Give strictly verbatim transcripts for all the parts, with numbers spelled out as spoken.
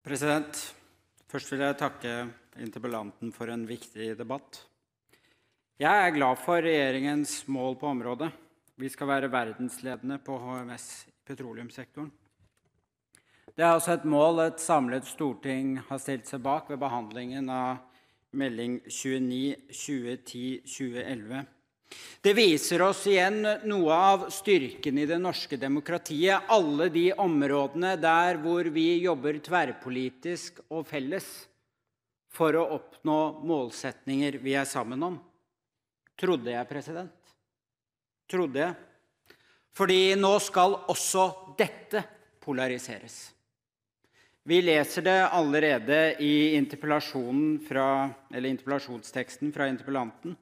President, først vil jeg takke interpellanten for en viktig debatt. Jeg er glad for regjeringens mål på området. Vi skal være verdensledende på H M S i petroleumssektoren. Det er også et mål et samlet storting har stilt seg bak ved behandlingen av melding tjueni tjue ti tjue elleve. Det viser oss igjen noe av styrken i det norske demokratiet, alle de områdene der hvor vi jobber tverrpolitisk og felles for å oppnå målsetninger vi er sammen om. Trodde jeg, president. Trodde jeg. Fordi nå skal også dette polariseres. Vi leser det allerede i interpellasjonen fra, eller interpellasjonsteksten fra interpellanten.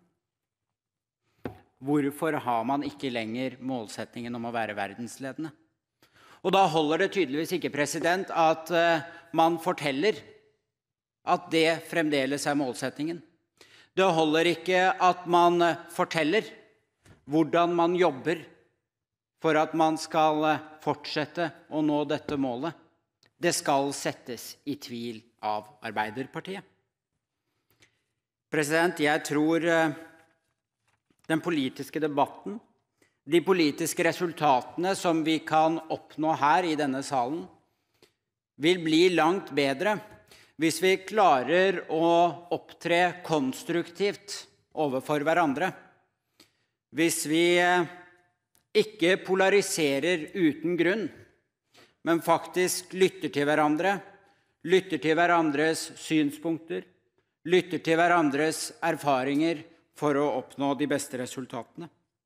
Hvorfor har man ikke lenger målsettingen om å være verdensledende? Og da holder det tydeligvis ikke, president, at man forteller at det fremdeles er målsettingen. Det holder ikke at man forteller hvordan man jobber for at man skal fortsette å nå dette målet. Det skal settes i tvil av Arbeiderpartiet. President, jeg tror den politiske debatten, de politiske resultatene som vi kan oppnå her i denne salen, vil bli langt bedre hvis vi klarer å opptre konstruktivt overfor hverandre. Hvis vi ikke polariserer uten grunn, men faktisk lytter til hverandre, lytter til hverandres synspunkter, lytter til hverandres erfaringer for å oppnå de beste resultatene.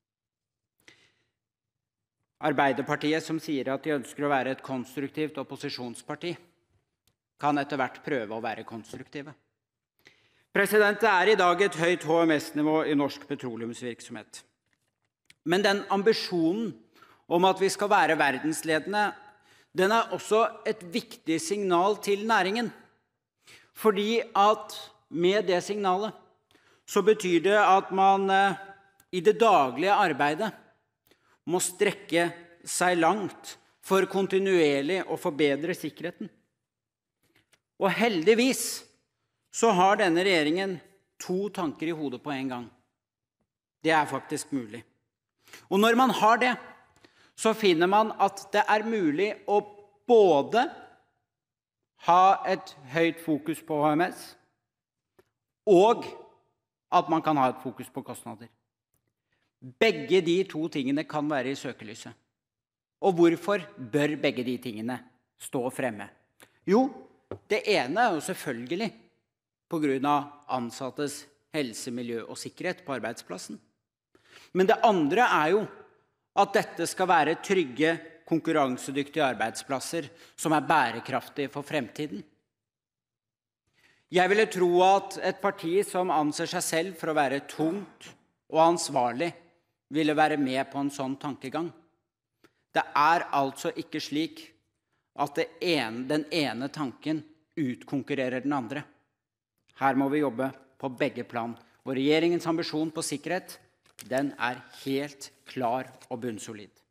Arbeiderpartiet, som sier at de ønsker å være et konstruktivt opposisjonsparti, kan etter hvert prøve å være konstruktive. President, det er i dag et høyt H M S-nivå i norsk petroleumsvirksomhet. Men den ambisjonen om at vi skal være verdensledende, den er også et viktig signal til næringen. Fordi at med det signalet så betyr det at man i det daglige arbeidet må strekke seg langt for kontinuerlig å forbedre sikkerheten. Og heldigvis så har denne regjeringen to tanker i hodet på en gang. Det er faktisk mulig. Og når man har det, så finner man at det er mulig å både ha et høyt fokus på H M S og at man kan ha et fokus på kostnader. Begge de to tingene kan være i søkelyset. Og hvorfor bør begge de tingene stå fremme? Jo, det ene er jo selvfølgelig på grunn av ansattes helse, miljø og sikkerhet på arbeidsplassen. Men det andre er jo at dette skal være trygge, konkurransedyktige arbeidsplasser som er bærekraftige for fremtiden. Jeg ville tro at et parti som anser seg selv for å være tungt og ansvarlig, ville være med på en sånn tankegang. Det er altså ikke slik at det ene, den ene tanken utkonkurrerer den andre. Her må vi jobbe på begge plan. Og regjeringens ambisjon på sikkerhet, den er helt klar og bunnsolid.